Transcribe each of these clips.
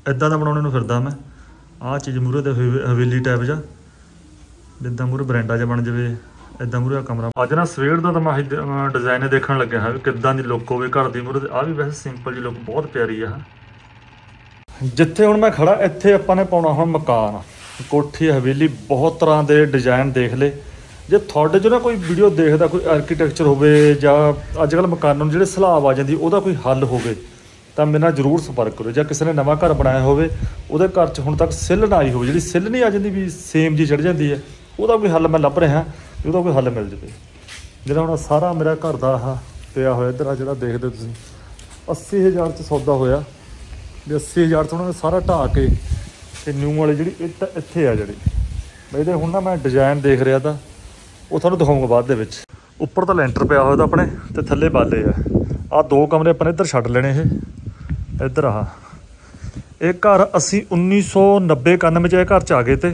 ਇੱਦਾਂ ਦਾ ਬਣਾਉਣੇ ਨੂੰ ਫਿਰਦਾ ਮੈਂ। ਆਹ ਚੀਜ਼ ਮੂਹਰੇ ਤੇ ਹਵੇਲੀ ਟਾਈਪ ਜਾ ਜਿੱਦਾਂ ਮੂਹਰੇ ਬਰੈਂਡਾ ਜਿਹਾ ਬਣ ਜਾਵੇ, ਇੱਦਾਂ ਮੂਹਰੇ ਕਮਰਾ। ਅੱਜ ਨਾ ਸਵੇਰ ਦਾ ਤਾਂ ਮੈਂ ਡਿਜ਼ਾਈਨ ਦੇਖਣ ਲੱਗਿਆ ਹਾਂ ਵੀ ਕਿੱਦਾਂ ਦੀ ਲੁੱਕ ਹੋਵੇ ਘਰ ਦੀ ਮੂਹਰੇ। ਆਹ ਵੀ ਵੈਸੇ ਸਿੰਪਲ ਜਿਹੀ ਲੁੱਕ ਬਹੁਤ ਪਿਆਰੀ ਆ। ਜਿੱਥੇ ਹੁਣ ਮੈਂ ਖੜਾ ਇੱਥੇ ਆਪਾਂ ਨੇ ਪਾਉਣਾ ਹੁਣ ਮਕਾਨ, ਕੋਠੀ, ਹਵੇਲੀ, ਬਹੁਤ ਤਰ੍ਹਾਂ ਦੇ ਡਿਜ਼ਾਈਨ ਦੇਖ ਲਏ। ਜੇ ਤੁਹਾਡੇ 'ਚ ਨਾ ਕੋਈ ਵੀਡੀਓ ਦੇਖਦਾ, ਕੋਈ ਆਰਕੀਟੈਕਚਰ ਹੋਵੇ ਜਾਂ ਅੱਜ ਕੱਲ੍ਹ ਮਕਾਨਾਂ ਨੂੰ ਜਿਹੜੇ ਸਲਾਬ ਆ ਜਾਂਦੀ ਉਹਦਾ ਕੋਈ ਹੱਲ ਹੋਵੇ ਤਾਂ ਮੇਰੇ ਨਾਲ ਜ਼ਰੂਰ ਸੰਪਰਕ ਕਰੋ। ਜਾਂ ਕਿਸੇ ਨੇ ਨਵਾਂ ਘਰ ਬਣਾਇਆ ਹੋਵੇ, ਉਹਦੇ ਘਰ 'ਚ ਹੁਣ ਤੱਕ ਸਿੱਲ ਨਾ ਆਈ ਹੋਵੇ, ਜਿਹੜੀ ਸਿੱਲ ਨਹੀਂ ਆ ਜਾਂਦੀ ਵੀ ਸੇਮ ਜੀ ਚੜ੍ਹ ਜਾਂਦੀ ਹੈ, ਉਹਦਾ ਕੋਈ ਹੱਲ ਮੈਂ ਲੱਭ ਰਿਹਾ, ਉਹਦਾ ਕੋਈ ਹੱਲ ਮਿਲ ਜਾਵੇ। ਜਿਹੜਾ ਹੁਣ ਸਾਰਾ ਮੇਰਾ ਘਰ ਦਾ ਆਹ ਪਿਆ ਹੋਇਆ ਇੱਧਰ ਆ ਜਿਹੜਾ ਦੇਖਦੇ ਤੁਸੀਂ 80,000 'ਚ ਸੌਦਾ ਹੋਇਆ ਵੀ 80,000 'ਚ ਉਹਨਾਂ ਨੇ ਸਾਰਾ ਢਾਹ ਕੇ ਅਤੇ ਨਿਊ ਵਾਲੀ ਜਿਹੜੀ ਇੱਥੇ ਆ ਜਿਹੜੀ ਇਹਦੇ ਹੁਣ ਨਾ ਮੈਂ ਡਿਜ਼ਾਈਨ ਦੇਖ ਰਿਹਾ ਤਾਂ ਉਹ ਤੁਹਾਨੂੰ ਦਿਖਾਊਂਗਾ ਬਾਅਦ ਦੇ ਵਿੱਚ। ਉੱਪਰ ਤਾਂ ਲੈਂਟਰ ਪਿਆ ਹੋਇਆ ਤਾਂ ਆਪਣੇ ਅਤੇ ਥੱਲੇ ਬਾਲੇ ਆ। ਆਹ 2 ਕਮਰੇ ਆਪਾਂ ਨੇ ਇੱਧਰ ਛੱਡ ਲੈਣੇ। ਇਹ ਇੱਧਰ ਆਹ ਇਹ ਘਰ ਅਸੀਂ 1990-91 'ਚ ਇਹ ਘਰ 'ਚ ਆ ਗਏ ਤੇ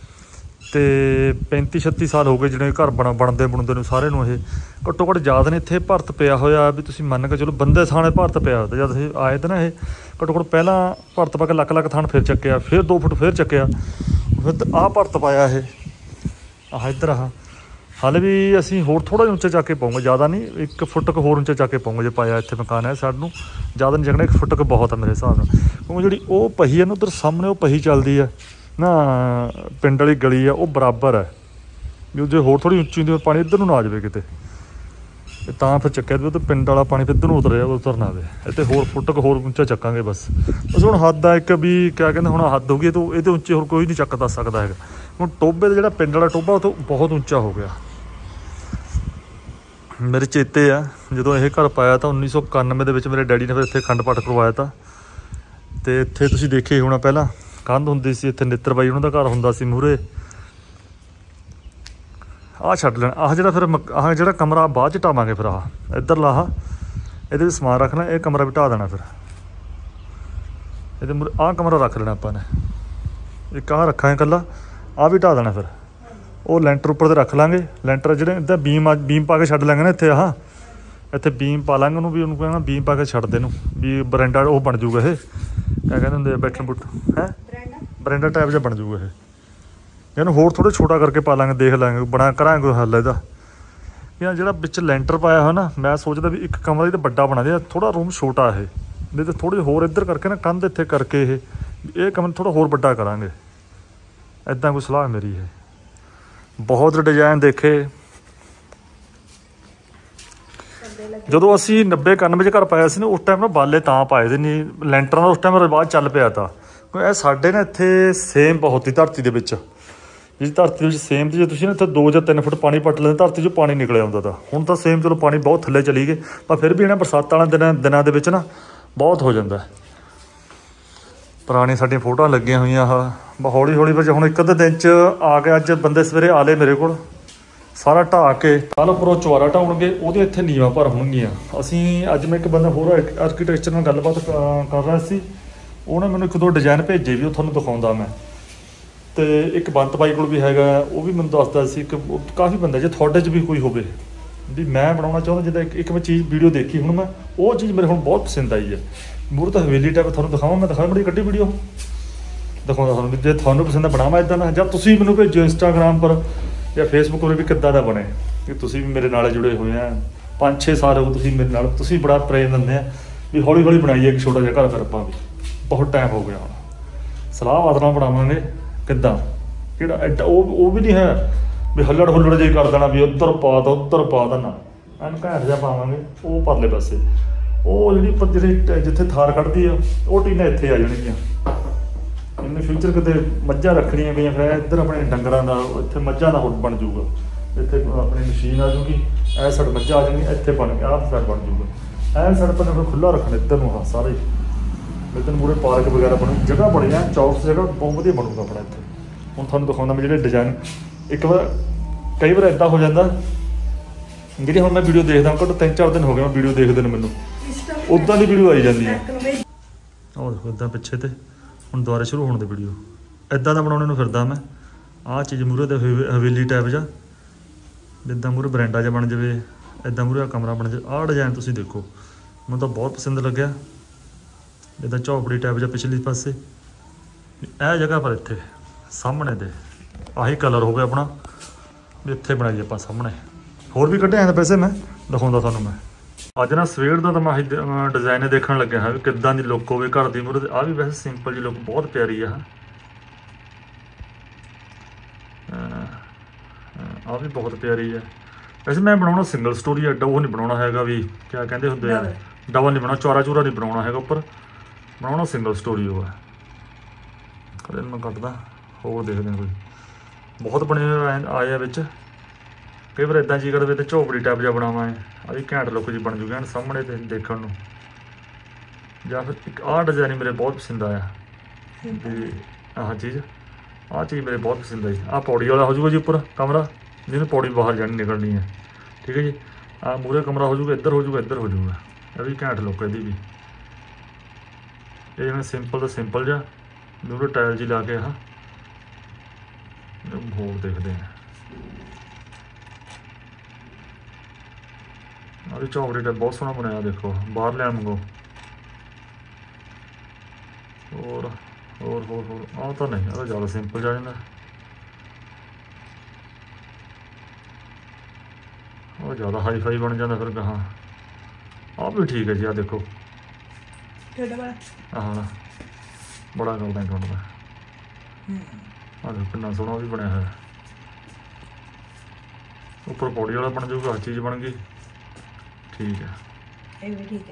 35-36 ਸਾਲ ਹੋ ਗਏ ਜਿਹੜੇ ਘਰ ਬਣਦੇ ਨੂੰ ਸਾਰੇ ਨੂੰ। ਇਹ ਘੱਟੋ ਘੱਟ ਯਾਦ ਨੇ ਇੱਥੇ ਭਰਤ ਪਿਆ ਹੋਇਆ ਵੀ ਤੁਸੀਂ ਮੰਨ ਕੇ ਚਲੋ ਬੰਦੇ ਥਾਣੇ ਭਰਤ ਪਿਆ ਹੋਇਆ। ਜਦ ਅਸੀਂ ਆਏ ਤਾਂ ਨਾ ਇਹ ਘੱਟੋ ਘੱਟ ਪਹਿਲਾਂ ਭਰਤ ਪਾ ਕੇ ਲੱਖ ਥਾਣ ਫਿਰ ਚੱਕਿਆ, ਫਿਰ 2 ਫੁੱਟ ਫਿਰ ਚੱਕਿਆ, ਫਿਰ ਆਹ ਭਰਤ ਪਾਇਆ ਇਹ ਆਹ ਇੱਧਰ ਆਹ। ਹਾਲੇ ਵੀ ਅਸੀਂ ਹੋਰ ਥੋੜ੍ਹਾ ਜਿਹਾ ਉੱਚਾ ਚੱਕ ਕੇ ਪਾਉਂਗੇ, ਜ਼ਿਆਦਾ ਨਹੀਂ, 1 ਫੁੱਟ ਕੁ ਹੋਰ ਉੱਚਾ ਚੱਕ ਕੇ ਪਾਉਂਗੇ ਜੇ ਪਾਇਆ ਇੱਥੇ ਮਕਾਨ ਹੈ ਸਾਨੂੰ। ਜ਼ਿਆਦਾ ਨਹੀਂ ਚੱਕਣਾ, 1 ਫੁੱਟ ਕੁ ਬਹੁਤ ਆ ਮੇਰੇ ਹਿਸਾਬ ਨਾਲ। ਕਿਉਂਕਿ ਜਿਹੜੀ ਉਹ ਪਹੀ ਹੈ ਨਾ ਉੱਧਰ ਸਾਹਮਣੇ ਉਹ ਪਹੀ ਚੱਲਦੀ ਆ ਨਾ, ਪਿੰਡ ਵਾਲੀ ਗਲੀ ਆ, ਉਹ ਬਰਾਬਰ ਹੈ ਵੀ ਜੇ ਹੋਰ ਥੋੜ੍ਹੀ ਉੱਚੀ ਹੁੰਦੀ ਪਾਣੀ ਇੱਧਰ ਨੂੰ ਨਾ ਆ ਜਾਵੇ ਕਿਤੇ, ਤਾਂ ਫਿਰ ਚੱਕਿਆ ਵੀ ਉਹ ਪਿੰਡ ਵਾਲਾ ਪਾਣੀ ਫਿਰ ਇੱਧਰ ਨੂੰ ਉਤਰ ਨਾ ਆਵੇ। ਇੱਥੇ ਹੋਰ ਫੁੱਟ ਕੁ ਹੋਰ ਉੱਚਾ ਚੱਕਾਂਗੇ ਬਸ ਹੁਣ ਹੱਦ ਆ ਇੱਕ ਵੀ ਕਿਆ ਕਹਿੰਦੇ ਹੁਣ ਹੱਦ ਹੋ ਗਈ ਤਾਂ ਇਹਦੇ ਉੱਚੇ ਹੋਰ ਕੋਈ ਨਹੀਂ ਚੱਕ ਦੱਸ ਸਕਦਾ ਹੈਗਾ। ਹੁਣ ਟੋਭੇ ਦਾ ਜਿਹੜਾ ਪਿੰਡ ਵਾਲਾ ਟੋਭਾ ਉਹ ਤੋਂ ਬਹੁਤ ਉੱਚਾ ਹੋ ਗਿਆ। ਮੇਰੇ ਚੇਤੇ ਆ ਜਦੋਂ ਇਹ ਘਰ ਪਾਇਆ ਤਾਂ 1991 ਦੇ ਵਿੱਚ ਮੇਰੇ ਡੈਡੀ ਨੇ ਫਿਰ ਇੱਥੇ ਅਖੰਡ ਪਾਠ ਕਰਵਾਇਆ ਤਾਂ। ਅਤੇ ਇੱਥੇ ਤੁਸੀਂ ਦੇਖੇ ਹੋਣਾ ਪਹਿਲਾਂ ਕੰਧ ਹੁੰਦੀ ਸੀ, ਇੱਥੇ ਨਿੱਤਰ ਬਾਈ ਉਹਨਾਂ ਦਾ ਘਰ ਹੁੰਦਾ ਸੀ ਮੂਹਰੇ। ਆਹ ਛੱਡ ਲੈਣਾ, ਆਹ ਜਿਹੜਾ ਫਿਰ ਆਹ ਜਿਹੜਾ ਕਮਰਾ ਬਾਅਦ 'ਚ ਢਾਵਾਂਗੇ ਫਿਰ ਆਹ ਇੱਧਰਲਾ ਆਹ ਇਹਦੇ ਵਿੱਚ ਸਮਾਨ ਰੱਖਣਾ, ਇਹ ਕਮਰਾ ਵੀ ਢਾਹ ਦੇਣਾ ਫਿਰ ਇਹਦੇ ਮੂਹਰੇ। ਆਹ ਕਮਰਾ ਰੱਖ ਲੈਣਾ ਆਪਾਂ ਨੇ, ਇੱਕ ਆਹ ਰੱਖਾਂਗੇ ਇਕੱਲਾ, ਆਹ ਵੀ ਢਾਹ ਦੇਣਾ ਫਿਰ। ਉਹ ਲੈਂਟਰ ਉੱਪਰ 'ਤੇ ਰੱਖ ਲਾਂਗੇ, ਲੈਂਟਰ ਜਿਹੜੇ ਇੱਦਾਂ ਬੀਮ ਪਾ ਕੇ ਛੱਡ ਲਾਂਗੇ ਨਾ ਇੱਥੇ ਆਹ ਇੱਥੇ ਬੀਮ ਪਾ ਲਾਂਗੇ ਉਹਨੂੰ, ਵੀ ਉਹਨੂੰ ਕਹਿਣਾ ਬੀਮ ਪਾ ਕੇ ਛੱਡ ਦੇ ਨੂੰ ਵੀ ਬਰੈਂਡਾ ਉਹ ਬਣ ਜੂਗਾ। ਇਹ ਕਿਆ ਕਹਿੰਦੇ ਹੁੰਦੇ ਆ ਬੈਠਣ ਬੁੱਠ ਬਰੈਂਡਾ ਟਾਈਪ ਜਿਹਾ ਬਣ ਜੂਗਾ ਇਹ। ਇਹਨੂੰ ਹੋਰ ਥੋੜ੍ਹਾ ਛੋਟਾ ਕਰਕੇ ਪਾ ਲਾਂਗੇ, ਦੇਖ ਲਾਂਗੇ ਕਰਾਂਗੇ ਕੋਈ ਹੱਲ ਇਹਦਾ। ਜਾਂ ਜਿਹੜਾ ਵਿੱਚ ਲੈਂਟਰ ਪਾਇਆ ਹੋਇਆ ਨਾ, ਮੈਂ ਸੋਚਦਾ ਵੀ ਇੱਕ ਕਮਰਾ ਹੀ ਤਾਂ ਵੱਡਾ ਬਣਾ ਦੇ, ਥੋੜ੍ਹਾ ਰੂਮ ਛੋਟਾ ਇਹ, ਨਹੀਂ ਤਾਂ ਥੋੜ੍ਹੇ ਹੋਰ ਇੱਧਰ ਕਰਕੇ ਨਾ ਕੰਧ ਇੱਥੇ ਕਰਕੇ ਇਹ ਕਮਰਾ ਥੋੜ੍ਹਾ ਹੋਰ ਵੱਡਾ ਕਰਾਂਗੇ। ਇੱਦਾਂ ਕੋਈ ਸਲਾਹ ਮੇਰੀ ਹੈ। ਬਹੁਤ ਡਿਜ਼ਾਈਨ ਦੇਖੇ। ਜਦੋਂ ਅਸੀਂ 90-91 'ਚ ਘਰ ਪਾਇਆ ਸੀ ਨਾ, ਉਸ ਟਾਈਮ ਨਾ ਬਾਲੇ ਤਾਂ ਪਾਏ ਦੇ ਨਹੀਂ, ਲੈਂਟਰਾਂ ਦਾ ਉਸ ਟਾਈਮ ਰਿਵਾਜ਼ ਚੱਲ ਪਿਆ ਤਾ। ਇਹ ਸਾਡੇ ਨਾ ਇੱਥੇ ਸੇਮ ਬਹੁਤ ਹੀ ਧਰਤੀ ਦੇ ਵਿੱਚ, ਜਿਸ ਧਰਤੀ ਦੇ ਵਿੱਚ ਸੇਮ 'ਤੇ ਜੇ ਤੁਸੀਂ ਨਾ ਇੱਥੇ 2 ਜਾਂ 3 ਫੁੱਟ ਪਾਣੀ ਪੱਟ ਲੈਂਦੇ ਧਰਤੀ 'ਚੋਂ ਪਾਣੀ ਨਿਕਲਿਆ ਹੁੰਦਾ ਤਾਂ। ਹੁਣ ਤਾਂ ਸੇਮ ਚਲੋ ਪਾਣੀ ਬਹੁਤ ਥੱਲੇ ਚਲੀ ਗਏ, ਪਰ ਫਿਰ ਵੀ ਇਹਨਾਂ ਬਰਸਾਤਾਂ ਵਾਲੇ ਦਿਨਾਂ ਦੇ ਵਿੱਚ ਨਾ ਬਹੁਤ ਹੋ ਜਾਂਦਾ। ਪੁਰਾਣੀਆਂ ਸਾਡੀਆਂ ਫੋਟੋਆਂ ਲੱਗੀਆਂ ਹੋਈਆਂ ਆਹ ਹੌਲੀ ਹੌਲੀ ਵਿੱਚ ਹੁਣ 1 ਅੱਧੇ ਦਿਨ 'ਚ ਆ ਕੇ ਅੱਜ ਬੰਦੇ ਸਵੇਰੇ ਆ ਲਏ ਮੇਰੇ ਕੋਲ ਸਾਰਾ ਢਾਹ ਕੇ। ਕੱਲ੍ਹ ਉੱਪਰੋਂ ਚੁਬਾਰਾ ਢਾਉਣਗੇ, ਉਹਦੇ ਇੱਥੇ ਨੀਵਾਂ ਭਰ ਹੋਣਗੀਆਂ। ਅਸੀਂ ਅੱਜ ਮੈਂ ਇੱਕ ਬੰਦਾ ਹੋਰ ਆਰਕੀਟੈਕਚਰ ਨਾਲ ਗੱਲਬਾਤ ਕਰ ਰਿਹਾ ਸੀ, ਉਹਨੇ ਮੈਨੂੰ 1-2 ਡਿਜ਼ਾਈਨ ਭੇਜੇ ਵੀ ਉਹ ਤੁਹਾਨੂੰ ਦਿਖਾਉਂਦਾ ਮੈਂ। ਅਤੇ ਇੱਕ ਬੰਤ ਬਾਈ ਕੋਲ ਵੀ ਹੈਗਾ, ਉਹ ਵੀ ਮੈਨੂੰ ਦੱਸਦਾ ਸੀ। ਕਾਫੀ ਬੰਦਾ, ਜੇ ਤੁਹਾਡੇ 'ਚ ਵੀ ਕੋਈ ਹੋਵੇ ਵੀ ਮੈਂ ਬਣਾਉਣਾ ਚਾਹੁੰਦਾ, ਜਿੱਦਾਂ ਇੱਕ ਮੈਂ ਚੀਜ਼ ਵੀਡੀਓ ਦੇਖੀ ਹੁਣ ਮੈਂ, ਉਹ ਚੀਜ਼ ਮੇਰੇ ਹੁਣ ਬਹੁਤ ਪਸੰਦ ਆਈ ਹੈ। ਮੂਹਰੇ ਤਾਂ ਹਵੇਲੀ ਟਾਈਪ ਤੁਹਾਨੂੰ ਦਿਖਾਵਾਂ, ਮੈਂ ਦਿਖਾਵਾਂ ਬੜੀ ਕੱਢੀ ਵੀਡੀਓ ਦਿਖਾਉਂਦਾ ਤੁਹਾਨੂੰ ਵੀ ਜੇ ਤੁਹਾਨੂੰ ਪਸੰਦ ਬਣਾਵਾਂ ਇੱਦਾਂ ਦਾ, ਜਾਂ ਤੁਸੀਂ ਮੈਨੂੰ ਭੇਜੋ ਇੰਸਟਾਗ੍ਰਾਮ ਪਰ ਜਾਂ ਫੇਸਬੁੱਕ 'ਤੇ ਵੀ ਕਿੱਦਾਂ ਦਾ ਬਣੇ, ਕਿ ਤੁਸੀਂ ਵੀ ਮੇਰੇ ਨਾਲ ਜੁੜੇ ਹੋਏ ਆ 5-6 ਸਾਲ ਹੋ ਗਏ ਤੁਸੀਂ ਮੇਰੇ ਨਾਲ, ਤੁਸੀਂ ਬੜਾ ਪ੍ਰੇਮ ਦਿੰਦੇ ਆ ਵੀ ਹੌਲੀ ਹੌਲੀ ਬਣਾਈਏ ਇੱਕ ਛੋਟਾ ਜਿਹਾ ਘਰ ਫਿਰ ਆਪਾਂ ਵੀ। ਬਹੁਤ ਟਾਈਮ ਹੋ ਗਿਆ ਹੁਣ, ਸਲਾਹ ਬਾਤ ਨਾਲ ਬਣਾਵਾਂਗੇ ਕਿੱਦਾਂ ਕਿਹੜਾ ਐਡਾ ਉਹ ਵੀ ਨਹੀਂ ਹੈ ਵੀ ਹੱਲੜ ਹੁੱਲੜ ਜਿਹੀ ਕਰ ਦੇਣਾ ਵੀ ਉੱਧਰ ਪਾ ਦੇਣਾ, ਐਨ ਘੈਂਟ ਜਿਹਾ ਪਾਵਾਂਗੇ। ਉਹ ਪਰਲੇ ਪਾਸੇ ਉਹ ਜਿਹੜੀ ਜਿੱਥੇ ਥਾਰ ਕੱਢਦੀ ਆ ਉਹ ਟੀਨਾਂ ਇੱਥੇ ਆ ਜਾਣਗੀਆਂ। ਇਹਨੇ ਫਿਊਚਰ ਕਿਤੇ ਮੱਝਾਂ ਰੱਖਣੀਆਂ ਪਈਆਂ, ਫਿਰ ਇੱਧਰ ਆਪਣੇ ਡੰਗਰਾਂ ਦਾ ਇੱਥੇ ਮੱਝਾਂ ਦਾ ਹੁੱਡ ਬਣ ਜੂਗਾ, ਇੱਥੇ ਆਪਣੀ ਮਸ਼ੀਨ ਆ ਜੂਗੀ, ਇਹ ਸਾਈਡ ਮੱਝਾਂ ਆ ਜਾਣਗੀਆਂ, ਇੱਥੇ ਬਣ ਕੇ ਆਹ ਸਾਈਡ ਬਣ ਜੂਗਾ। ਐਨ ਸਾਈਡ ਪਰ ਖੁੱਲ੍ਹਾ ਰੱਖਣਾ ਇੱਧਰ ਨੂੰ ਆਹ ਸਾਰੇ, ਇੱਧਰ ਮੂਹਰੇ ਪਾਰਕ ਵਗੈਰਾ ਬਣੂ, ਜਗ੍ਹਾ ਬਣੀ ਆ ਚੌਰਸ ਜਗ੍ਹਾ, ਬਹੁਤ ਵਧੀਆ ਬਣੂਗਾ ਆਪਣਾ ਇੱਥੇ। ਹੁਣ ਤੁਹਾਨੂੰ ਦਿਖਾਉਂਦਾ ਮੈਂ ਜਿਹੜੇ ਡਿਜ਼ਾਈਨ, ਇੱਕ ਵਾਰ ਕਈ ਵਾਰ ਇੱਦਾਂ ਹੋ ਜਾਂਦਾ ਜਿਹੜੀ ਹੁਣ ਮੈਂ ਵੀਡੀਓ ਦੇਖਦਾ ਘੱਟੋ 3-4 ਦਿਨ ਹੋ ਗਏ ਮੈਂ ਵੀਡੀਓ ਦੇਖਦੇ ਨੂੰ, ਮੈਨੂੰ ਉੱਦਾਂ ਦੀ ਵੀਡੀਓ ਆਈ ਜਾਂਦੀ ਹੈ। ਉਹ ਦੇਖੋ ਇੱਦਾਂ ਪਿੱਛੇ ਤੇ ਹੁਣ ਦੁਬਾਰਾ ਸ਼ੁਰੂ ਹੋਣ ਦੀ ਵੀਡੀਓ ਇੱਦਾਂ ਦਾ ਬਣਾਉਣੇ ਨੂੰ ਫਿਰਦਾ ਮੈਂ। ਆਹ ਚੀਜ਼ ਮੂਹਰੇ ਤੇ ਹਵੇਲੀ ਟਾਈਪ ਜਾ ਜਿੱਦਾਂ ਮੂਹਰੇ ਬਰੈਂਡਾ ਜਿਹਾ ਬਣ ਜਾਵੇ, ਇੱਦਾਂ ਮੂਹਰੇ ਕਮਰਾ ਬਣ ਜਾਵੇ। ਆਹ ਡਿਜ਼ਾਈਨ ਤੁਸੀਂ ਦੇਖੋ, ਮੈਨੂੰ ਤਾਂ ਬਹੁਤ ਪਸੰਦ ਲੱਗਿਆ। ਜਿੱਦਾਂ ਝੌਂਪੜੀ ਟਾਈਪ ਜਾਂ ਪਿਛਲੇ ਪਾਸੇ ਇਹ ਜਗ੍ਹਾ ਪਰ ਇੱਥੇ ਸਾਹਮਣੇ ਦੇ ਆਹੀ ਕਲਰ ਹੋਵੇ ਆਪਣਾ ਵੀ ਇੱਥੇ ਬਣਾਈਏ ਆਪਾਂ ਸਾਹਮਣੇ। ਹੋਰ ਵੀ ਕੱਢੇ ਆਏ ਵੈਸੇ, ਮੈਂ ਦਿਖਾਉਂਦਾ ਤੁਹਾਨੂੰ। ਮੈਂ ਅੱਜ ਨਾ ਸਵੇਰ ਦਾ ਤਾਂ ਮੈਂ ਡਿਜ਼ਾਈਨ ਦੇਖਣ ਲੱਗਿਆ ਹਾਂ ਵੀ ਕਿੱਦਾਂ ਦੀ ਲੁੱਕ ਹੋਵੇ ਘਰ ਦੀ ਮੂਹਰੇ। ਆਹ ਵੀ ਵੈਸੇ ਸਿੰਪਲ ਜੀ ਲੁੱਕ ਬਹੁਤ ਪਿਆਰੀ ਆ। ਆਹ ਵੀ ਬਹੁਤ ਪਿਆਰੀ ਹੈ। ਵੈਸੇ ਮੈਂ ਬਣਾਉਣਾ ਸਿੰਗਲ ਸਟੋਰੀ, ਐਡਾ ਉਹ ਨਹੀਂ ਬਣਾਉਣਾ ਹੈਗਾ ਵੀ ਕਿਆ ਕਹਿੰਦੇ ਹੁੰਦੇ ਆ, ਡਬਲ ਨਹੀਂ ਬਣਾਉਣਾ, ਚੌਰਾ ਚੂਰਾ ਨਹੀਂ ਬਣਾਉਣਾ ਹੈਗਾ ਉੱਪਰ, ਬਣਾਉਣਾ ਸਿੰਗਲ ਸਟੋਰੀ ਉਹ ਹੈ। ਕਦੇ ਮੈਂ ਕੱਟਦਾ ਹੋਰ ਦੇਖਦੇ ਹਾਂ ਕੋਈ ਬਹੁਤ ਬਣੇ ਆਏ ਆ ਵਿੱਚ। ਕਈ ਵਾਰ ਇੱਦਾਂ ਜੀ ਕਰਦੇ ਤੇ ਝੋਪੜੀ ਟਾਈਪ ਜਿਹਾ ਬਣਾਵਾਂ। ਆਹ ਵੀ ਘੈਂਟ ਲੁੱਕ ਜੀ ਬਣ ਜੂਗੀ ਐਨ ਸਾਹਮਣੇ ਤੇ ਦੇਖਣ ਨੂੰ। ਜਾਂ ਫਿਰ ਇੱਕ ਆਹ ਡਿਜ਼ਾਈਨ ਮੇਰੇ ਬਹੁਤ ਪਸੰਦ ਆਇਆ ਵੀ ਆਹ ਚੀਜ਼ ਮੇਰੇ ਬਹੁਤ ਪਸੰਦ ਆਈ। ਆਹ ਪੌੜੀ ਵਾਲਾ ਹੋ ਜਾਊਗਾ ਜੀ ਉੱਪਰ ਕਮਰਾ, ਜਿਹਨੂੰ ਪੌੜੀ ਬਾਹਰ ਜਾਣੀ ਨਿਕਲਣੀ ਹੈ। ਠੀਕ ਹੈ ਜੀ। ਆਹ ਮੂਹਰੇ ਕਮਰਾ ਹੋ ਜਾਊਗਾ, ਇੱਧਰ ਹੋ ਜਾਊਗਾ, ਇੱਧਰ ਹੋ ਜਾਊਗਾ। ਇਹ ਵੀ ਘੈਂਟ ਲੁੱਕ ਇਹਦੀ ਵੀ। ਇਹ ਜਿਵੇਂ ਸਿੰਪਲ ਤੋਂ ਸਿੰਪਲ ਜਿਹਾ ਮੂਹਰੇ ਟਾਇਲ ਜੀ ਲਾ ਕੇ ਆਹ ਹੋਰ ਦੇਖਦੇ ਹਾਂ। ਆਹ ਵੀ ਝੌਂਪੜੀ ਟਾਈਪ ਬਹੁਤ ਸੋਹਣਾ ਬਣਾਇਆ ਦੇਖੋ, ਬਾਹਰ ਲਿਆ ਮੰਗੋ। ਹੋਰ ਹੋਰ ਹੋਰ ਹੋਰ ਆਹ ਤਾਂ ਨਹੀਂ, ਆਹ ਤਾਂ ਜ਼ਿਆਦਾ ਸਿੰਪਲ ਜਾ ਜਾਂਦਾ। ਉਹ ਜ਼ਿਆਦਾ ਹਾਈ ਫਾਈ ਬਣ ਜਾਂਦਾ ਫਿਰ ਕਹਾਂ। ਆਹ ਵੀ ਠੀਕ ਹੈ ਜੀ। ਆਹ ਦੇਖੋ ਆਹ ਬੜਾ ਕਰਦਾ ਤੁਹਾਡਾ ਦਾ। ਆਹ ਦੇਖੋ ਕਿੰਨਾ ਸੋਹਣਾ ਵੀ ਬਣਿਆ ਹੋਇਆ। ਉੱਪਰ ਪੌੜੀ ਵਾਲਾ ਬਣ ਜਾਊਗਾ, ਹਰ ਚੀਜ਼ ਬਣ ਗਈ। ਠੀਕ ਹੈ, ਇਹ ਵੀ ਠੀਕ ਹੈ।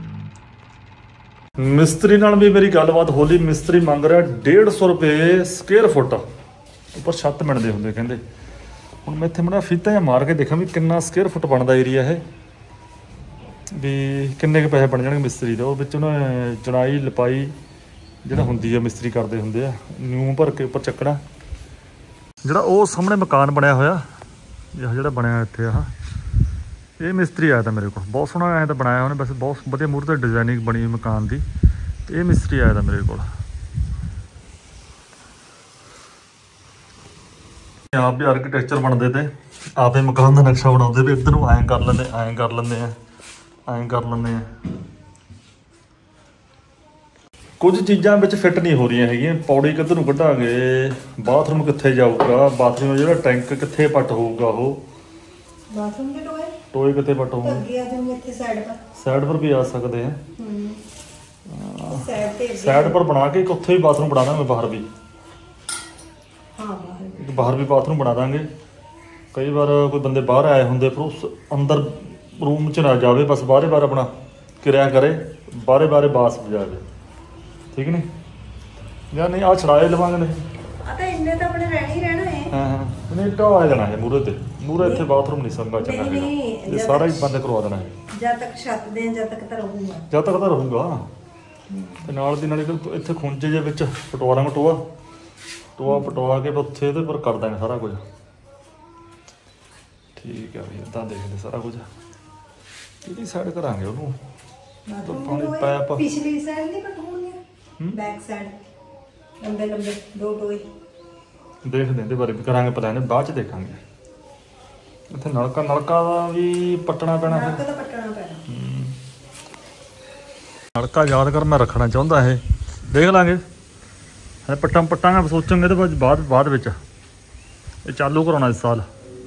ਮਿਸਤਰੀ ਨਾਲ ਵੀ ਮੇਰੀ ਗੱਲਬਾਤ ਹੋਲੀ। ਮਿਸਤਰੀ ਮੰਗ ਰਿਹਾ 150 ਰੁਪਏ ਸਕੁਅਰ ਫੁੱਟ ਉੱਪਰ ਛੱਤ ਮਿਲਦੇ ਹੁੰਦੇ ਕਹਿੰਦੇ। ਹੁਣ ਮੈਂ ਇੱਥੇ ਮੇਰਾ ਫੀਤਾ ਜਿਹਾ ਮਾਰ ਕੇ ਦੇਖਾਂ ਵੀ ਕਿੰਨਾ ਸਕੁਅਰ ਫੁੱਟ ਬਣਦਾ ਏਰੀਆ ਇਹ, ਵੀ ਕਿੰਨੇ ਕੁ ਪੈਸੇ ਬਣ ਜਾਣਗੇ ਮਿਸਤਰੀ ਦਾ। ਉਹ ਵਿੱਚ ਉਹਨਾਂ ਚੜਾਈ ਲਿਪਾਈ ਜਿਹੜਾ ਹੁੰਦੀ ਆ ਮਿਸਤਰੀ ਕਰਦੇ ਹੁੰਦੇ ਆ, ਨਿਊ ਭਰ ਕੇ ਉੱਪਰ ਚੱਕਣਾ। ਜਿਹੜਾ ਉਹ ਸਾਹਮਣੇ ਮਕਾਨ ਬਣਿਆ ਹੋਇਆ ਜਿਹੜਾ ਬਣਿਆ ਇੱਥੇ ਆਹ, ਇਹ ਮਿਸਤਰੀ ਆਇਆ ਤਾਂ ਮੇਰੇ ਕੋਲ। ਬਹੁਤ ਸੋਹਣਾ ਐਂ ਤਾਂ ਬਣਾਇਆ ਉਹਨੇ, ਵੈਸੇ ਬਹੁਤ ਵਧੀਆ ਮੂਹਰੇ ਤੋਂ ਡਿਜ਼ਾਈਨਿੰਗ ਬਣੀ ਮਕਾਨ ਦੀ। ਇਹ ਮਿਸਤਰੀ ਆਇਆ ਤਾਂ ਮੇਰੇ ਕੋਲ। ਆਪ ਵੀ ਆਰਕੀਟੈਕਚਰ ਬਣਦੇ ਤੇ ਆਪੇ ਮਕਾਨ ਦਾ ਨਕਸ਼ਾ ਬਣਾਉਂਦੇ ਵੀ ਇੱਧਰ ਨੂੰ ਐਂ ਕਰ ਲੈਂਦੇ, ਐਂ ਕਰ ਲੈਂਦੇ ਆ, ਐਂ ਕਰ ਲੈਂਦੇ ਆ। ਕੁਝ ਚੀਜ਼ਾਂ ਵਿੱਚ ਫਿੱਟ ਨਹੀਂ ਹੋ ਰਹੀਆਂ ਹੈਗੀਆਂ। ਪੌੜੀ ਕਿੱਧਰ ਨੂੰ ਕੱਢਾਂਗੇ, ਬਾਥਰੂਮ ਕਿੱਥੇ ਜਾਊਗਾ, ਬਾਥਰੂਮ ਜਿਹੜਾ ਟੈਂਕ ਕਿੱਥੇ ਪੱਟ ਹੋਊਗਾ, ਉਹ ਬਾਥਰੂਮ ਦੇ ਟੋਏ ਕਿੱਥੇ ਪੱਟ ਹੋਊਗੇ। ਸਾਈਡ ਪਰ ਵੀ ਆ ਸਕਦੇ ਆ। ਸਾਈਡ ਪਰ ਬਣਾ ਕੇ ਇੱਕ ਉੱਥੇ ਵੀ ਬਾਥਰੂਮ ਬਣਾ ਦਾਂਗੇ, ਬਾਹਰ ਵੀ। ਇੱਕ ਬਾਹਰ ਵੀ ਬਾਥਰੂਮ ਬਣਾ ਦਾਂਗੇ। ਕਈ ਵਾਰ ਕੋਈ ਬੰਦੇ ਬਾਹਰ ਆਏ ਹੁੰਦੇ ਪਰ ਉਸ ਅੰਦਰ ਰੂਮ 'ਚ ਨਾ ਜਾਵੇ, ਬਸ ਬਾਹਰੇ ਬਾਹਰ ਆਪਣਾ ਕਿਰਿਆ ਕਰੇ, ਬਾਹਰੇ ਬਾਹਰੇ ਬਾਸ ਵਜਾਵੇ। ਠੀਕ ਨਹੀਂ ਜਾਂ ਨਹੀਂ ਆਹ ਛੜਾਏ ਲਵਾਂਗੇ ਨੇ ਇੰਨੇ ਤਾਂ ਆਪਣੇ ਰਹਿਣਾ ਹੀ ਰਹਿਣਾ ਹੈ। ਹਾਂ ਨਹੀਂ ਢਾਹ ਦੇਣਾ ਹੈ ਮੂਹਰੇ ਤੇ, ਮੂਹਰੇ ਇੱਥੇ ਬਾਥਰੂਮ ਨਹੀਂ ਸੰਗਾ ਚੰਗਾ ਹੈਗਾ, ਇਹ ਸਾਰਾ ਹੀ ਬੰਦ ਕਰਵਾ ਦੇਣਾ ਹੈ। ਜਦ ਤੱਕ ਛੱਤ ਦੇ ਜਦ ਤੱਕ ਤਾਂ ਰਹੂਗਾ, ਜਦ ਤੱਕ ਤਾਂ ਰਹੂਗਾ। ਤੇ ਨਾਲ ਦੀ ਨਾਲ ਇੱਥੇ ਖੁੰਝੇ ਜਿਹੇ ਵਿੱਚ ਪਟਵਾ ਦਾਂਗੇ, ਟੋਆ ਪਟਵਾ ਕੇ ਉੱਥੇ ਇਹਦੇ ਪਰ ਕਰ ਦਾਂਗੇ ਸਾਰਾ ਕੁਝ। ਠੀਕ ਹੈ ਵੀ ਇੱਦਾਂ ਦੇਖਦੇ ਸਾਰਾ ਕੁਝ। ਕਿਹੜੀ ਸਾਈਡ ਕਰਾਂਗੇ ਉਹਨੂੰ, ਪਾਣੀ ਪਾਇਪ ਪਿਛਲੀ ਸਾਈਡ ਨਹੀਂ ਕਟਵਾਉਣੀ, ਬੈਕ ਸਾਈਡ ਲੰਬੇ ਲੰਬੇ ਦੋ ਟੋਏ ਦੇਖਦੇ ਇਹਦੇ ਬਾਰੇ ਵੀ ਕਰਾਂਗੇ ਪਲਾਨ, ਬਾਅਦ ਚ ਦੇਖਾਂਗੇ। ਇੱਥੇ ਨਲਕਾ ਦਾ ਵੀ ਪੱਟਣਾ ਪੈਣਾ, ਨਲਕਾ ਯਾਦ ਕਰ ਮੈਂ ਰੱਖਣਾ ਚਾਹੁੰਦਾ। ਇਹ ਦੇਖ ਲਾਂਗੇ ਪੱਟਾਂਗੇ, ਸੋਚਾਂਗੇ ਤੇ ਬਾਅਦ ਵਿੱਚ ਇਹ ਚਾਲੂ ਕਰਾਉਣਾ ਇਸ ਸਾਲ।